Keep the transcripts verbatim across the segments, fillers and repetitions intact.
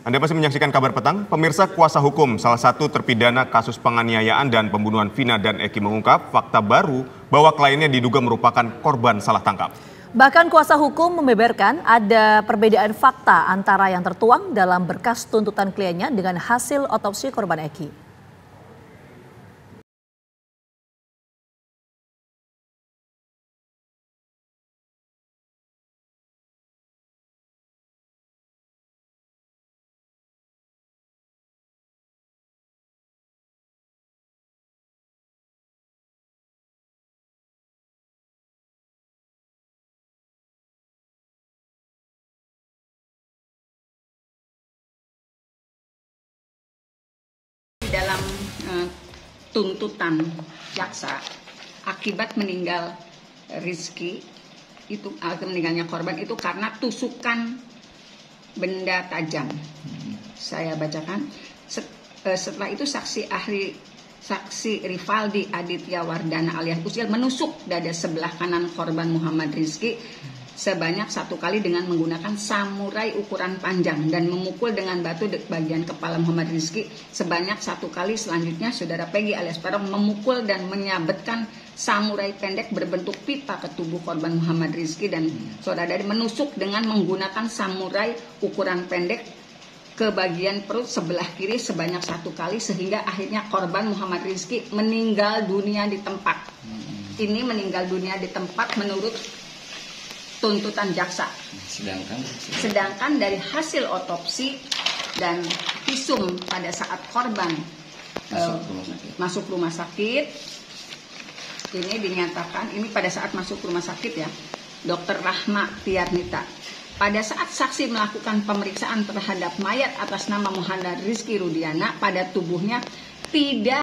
Anda masih menyaksikan Kabar Petang. Pemirsa, kuasa hukum salah satu terpidana kasus penganiayaan dan pembunuhan Vina dan Eki mengungkap fakta baru bahwa kliennya diduga merupakan korban salah tangkap. Bahkan kuasa hukum membeberkan ada perbedaan fakta antara yang tertuang dalam berkas tuntutan kliennya dengan hasil otopsi korban Eki. Dalam uh, tuntutan jaksa akibat meninggal Rizky itu akibat meninggalnya korban itu karena tusukan benda tajam. Saya bacakan. Set, uh, setelah itu saksi ahli saksi Rivaldi Aditya Wardana alias Usil menusuk dada sebelah kanan korban Muhammad Rizky sebanyak satu kali dengan menggunakan samurai ukuran panjang dan memukul dengan batu di bagian kepala Muhammad Rizky sebanyak satu kali. Selanjutnya saudara Peggy alias Peron memukul dan menyabetkan samurai pendek berbentuk pita ke tubuh korban Muhammad Rizky dan saudara Dari menusuk dengan menggunakan samurai ukuran pendek ke bagian perut sebelah kiri sebanyak satu kali sehingga akhirnya korban Muhammad Rizky meninggal dunia di tempat. Ini meninggal dunia di tempat menurut tuntutan jaksa. Sedangkan, sedangkan dari hasil otopsi dan visum pada saat korban masuk, uh, rumah sakit. masuk rumah sakit, ini dinyatakan ini pada saat masuk rumah sakit ya, Dokter Rahma Tiarnita. Pada saat saksi melakukan pemeriksaan terhadap mayat atas nama Muhammad Rizky Rudiana, pada tubuhnya tidak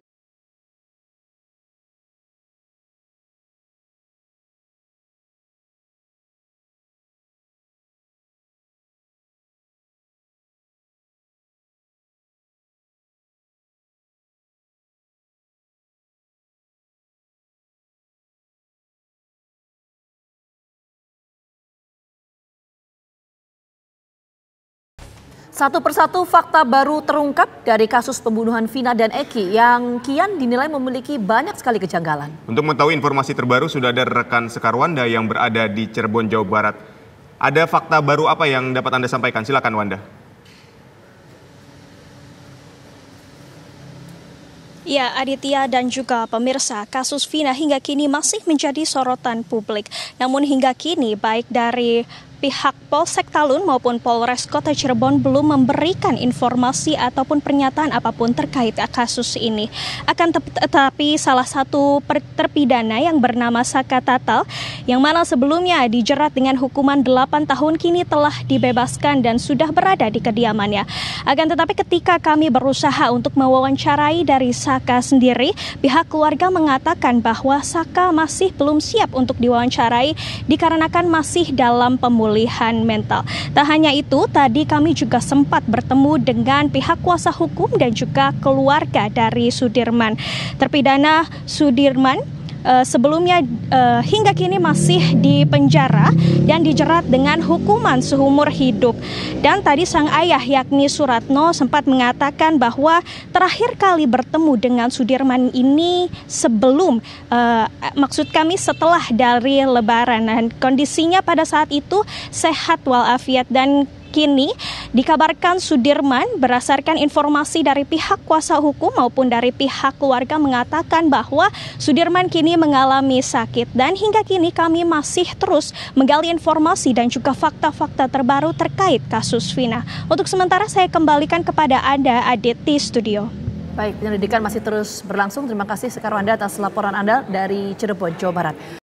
Satu persatu fakta baru terungkap dari kasus pembunuhan Vina dan Eki yang kian dinilai memiliki banyak sekali kejanggalan. Untuk mengetahui informasi terbaru sudah ada rekan Sekar Wanda yang berada di Cirebon, Jawa Barat. Ada fakta baru apa yang dapat Anda sampaikan? Silakan Wanda. Ya, Aditya dan juga pemirsa, kasus Vina hingga kini masih menjadi sorotan publik. Namun hingga kini baik dari pihak Polsek Talun maupun Polres Kota Cirebon belum memberikan informasi ataupun pernyataan apapun terkait kasus ini. Akan tetapi salah satu terpidana yang bernama Saka Tatal yang mana sebelumnya dijerat dengan hukuman delapan tahun kini telah dibebaskan dan sudah berada di kediamannya. Akan tetapi ketika kami berusaha untuk mewawancarai dari Saka sendiri, pihak keluarga mengatakan bahwa Saka masih belum siap untuk diwawancarai dikarenakan masih dalam pemulihan mental. Tak hanya itu, tadi kami juga sempat bertemu dengan pihak kuasa hukum dan juga keluarga dari Sudirman. Terpidana Sudirman uh, sebelumnya uh, hingga kini masih di penjara dan dijerat dengan hukuman seumur hidup. Dan tadi sang ayah yakni Suratno sempat mengatakan bahwa terakhir kali bertemu dengan Sudirman ini sebelum uh, maksud kami setelah dari Lebaran, dan kondisinya pada saat itu sehat walafiat. Dan kini dikabarkan Sudirman berdasarkan informasi dari pihak kuasa hukum maupun dari pihak keluarga mengatakan bahwa Sudirman kini mengalami sakit dan hingga kini kami masih terus menggali informasi dan juga fakta-fakta terbaru terkait kasus Vina. Untuk sementara saya kembalikan kepada Anda, Adit, di studio. Baik, penyelidikan masih terus berlangsung. Terima kasih Sekar Wanda atas laporan Anda dari Cirebon, Jawa Barat.